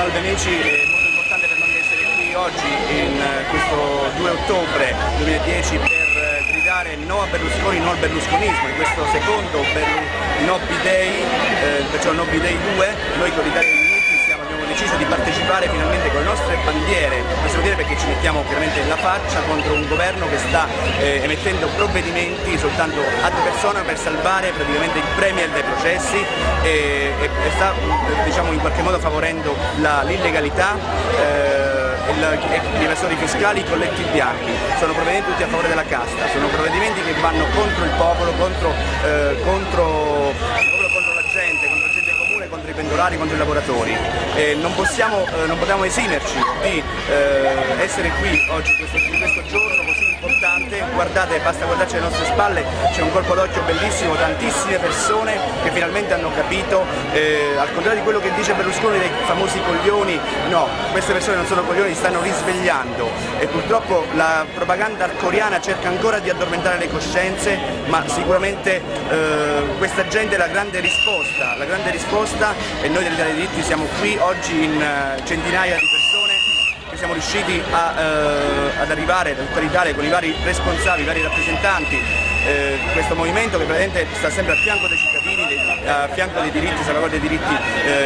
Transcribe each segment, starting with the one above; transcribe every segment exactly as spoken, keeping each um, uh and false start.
salve amici, è molto importante per noi essere qui oggi in questo due ottobre duemiladieci per gridare no a Berlusconi, no al berlusconismo, in questo secondo No B-Day, eh, perciò No B-Day due, noi con l'Italia dei Diritti siamo, abbiamo deciso di partecipare finalmente con le nostre bandiere, possiamo dire perché ci mettiamo chiaramente la faccia contro un governo che sta eh, emettendo provvedimenti soltanto ad persona per salvare praticamente il premier dai processi e, e, e sta diciamo, in qualche modo favorendo l'illegalità. Eh, gli evasori fiscali, i colletti bianchi, sono provvedimenti tutti a favore della casta, sono provvedimenti che vanno contro il popolo, contro, eh, contro, contro la gente, contro la gente comune, contro i pendolari, contro i lavoratori. Eh, non, possiamo, eh, non possiamo esimerci di eh, essere qui oggi, questo, in questo giorno così importante. Guardate, basta guardarci alle nostre spalle, c'è un colpo d'occhio bellissimo, tantissime persone che finalmente hanno capito, eh, al contrario di quello che dice Berlusconi dei famosi coglioni, no, queste persone non sono coglioni, stanno risvegliando e purtroppo la propaganda arcoriana cerca ancora di addormentare le coscienze, ma sicuramente eh, questa gente è la grande risposta, la grande risposta e noi dell'Italia dei Diritti siamo qui oggi in uh, centinaia di persone che siamo riusciti a, uh, ad arrivare da tutta l'Italia con i vari responsabili, i vari rappresentanti eh, di questo movimento che praticamente sta sempre al fianco dei cittadini, dei, a fianco dei diritti, salvaguardia dei diritti,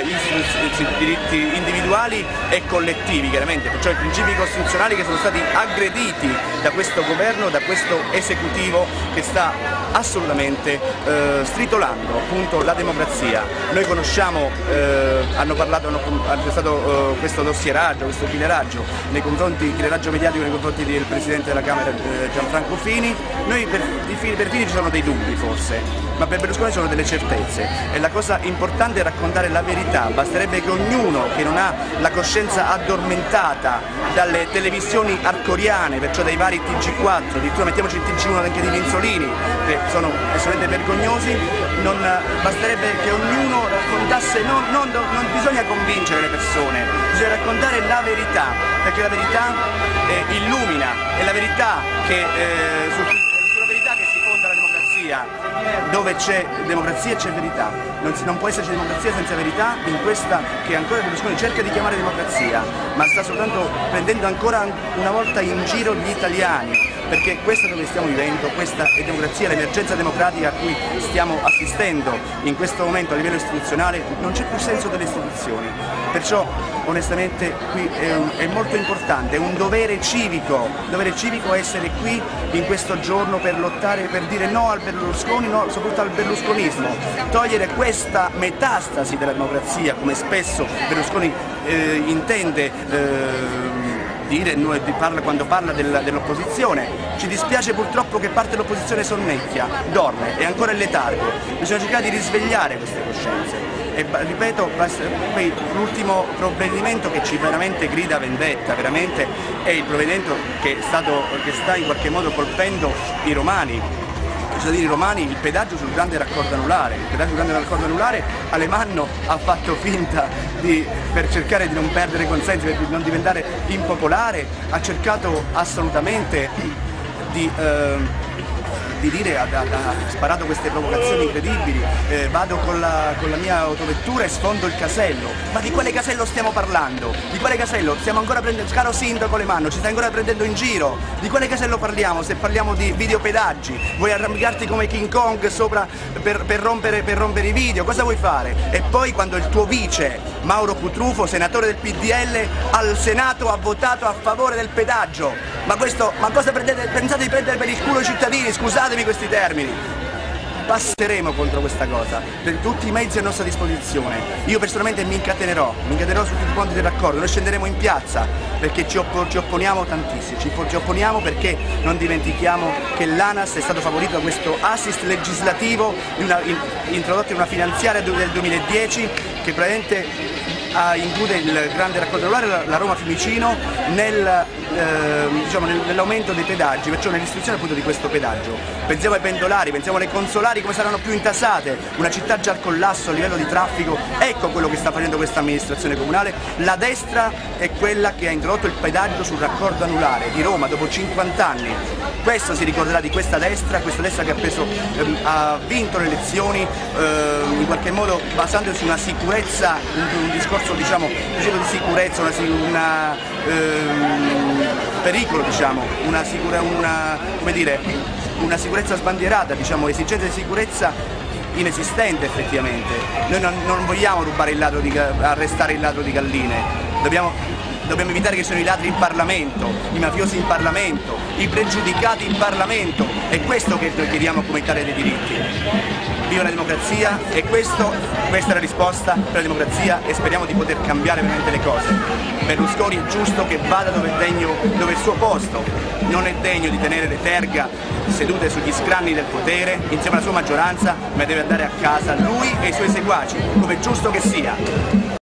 eh, diritti individuali e collettivi chiaramente, perciò i principi costituzionali che sono stati aggrediti da questo governo, da questo esecutivo che sta assolutamente eh, stritolando appunto la democrazia. Noi conosciamo, eh, hanno parlato, hanno, c'è stato eh, questo dossieraggio, questo fileraggio nei confronti, fileraggio mediatico nei confronti del Presidente della Camera eh, Gianfranco Fini. Noi per, per Fini ci sono dei dubbi forse, ma per Berlusconi sono delle certezze e la cosa importante è raccontare la verità. Basterebbe che ognuno che non ha la coscienza addormentata dalle televisioni arcoriane, perciò dai vari T G quattro, addirittura mettiamoci il T G uno anche di Minzolini, che sono assolutamente vergognosi, non basterebbe che ognuno raccontasse, non, non, non bisogna convincere le persone, bisogna raccontare la verità, perché la verità eh, illumina, è la verità che, eh, su, sulla verità che si fonda la democrazia. Dove c'è democrazia c'è verità, non, si, non può esserci democrazia senza verità in questa che ancora Berlusconi cerca di chiamare democrazia, ma sta soltanto prendendo ancora una volta in giro gli italiani, perché questo è dove stiamo vivendo, questa è democrazia, l'emergenza democratica a cui stiamo assistendo in questo momento a livello istituzionale, non c'è più senso delle istituzioni, perciò onestamente qui è, un, è molto importante, è un dovere civico, dovere civico essere qui in questo giorno per lottare, per dire no al Berlusconi, no soprattutto al berlusconismo, togliere questa metastasi della democrazia come spesso Berlusconi eh, intende eh, dire, parla, quando parla dell'opposizione. Ci dispiace purtroppo che parte dell'opposizione sonnecchia, dorme, è ancora in letargo, bisogna cercare di risvegliare queste coscienze. E ripeto, l'ultimo provvedimento che ci veramente grida vendetta, veramente è il provvedimento che, è stato, che sta in qualche modo colpendo i romani. I cittadini romani, il pedaggio sul grande raccordo anulare, il pedaggio sul grande raccordo anulare Alemanno ha fatto finta di, per cercare di non perdere consensi, per non diventare impopolare, ha cercato assolutamente di, eh, di dire, ha, ha, ha sparato queste provocazioni incredibili, eh, vado con la, con la mia autovettura e sfondo il casello, ma di quale casello stiamo parlando? Di quale casello? Stiamo ancora prendendo, caro sindaco Alemanno, ci stai ancora prendendo in giro? Di quale casello parliamo se parliamo di videopedaggi? Vuoi arrampicarti come King Kong sopra per, per, rompere, per rompere i video? Cosa vuoi fare? E poi quando il tuo vice, Mauro Cutrufo, senatore del P D L, al Senato ha votato a favore del pedaggio, ma questo, ma cosa prendete, pensate di prendere per il culo i cittadini? Scusatemi questi termini. Passeremo contro questa cosa, per tutti i mezzi a nostra disposizione. Io personalmente mi incatenerò, mi incatenerò su tutti i ponti del raccordo, noi scenderemo in piazza perché ci, oppo ci opponiamo tantissimo, ci, ci opponiamo perché non dimentichiamo che l'ANAS è stato favorito da questo assist legislativo in una, in, introdotto in una finanziaria del duemiladieci che praticamente a include il grande raccordo anulare, la, la Roma Fiumicino, nel, eh, diciamo, nell'aumento dei pedaggi, perciò nell'istituzione appunto di questo pedaggio. Pensiamo ai pendolari, pensiamo alle consolari come saranno più intasate, una città già al collasso a livello di traffico, ecco quello che sta facendo questa amministrazione comunale. La destra è quella che ha introdotto il pedaggio sul raccordo anulare di Roma dopo cinquanta anni. Questo si ricorderà di questa destra, questa destra che ha, preso, ehm, ha vinto le elezioni ehm, in qualche modo basandosi su una sicurezza, un, un discorso corso, diciamo, di sicurezza, una, una ehm, pericolo, diciamo, una, sicura, una, come dire, una sicurezza sbandierata, diciamo, esigenza di sicurezza inesistente effettivamente. Noi non, non vogliamo rubare il ladro di, arrestare il ladro di galline, dobbiamo, dobbiamo evitare che siano i ladri in Parlamento, i mafiosi in Parlamento, i pregiudicati in Parlamento, è questo che noi chiediamo come Italia dei diritti. Viva la democrazia e questo, questa è la risposta per la democrazia e speriamo di poter cambiare veramente le cose. Berlusconi è giusto che vada dove è, degno, dove è il suo posto, non è degno di tenere le terga sedute sugli scranni del potere insieme alla sua maggioranza, ma deve andare a casa lui e i suoi seguaci, come è giusto che sia.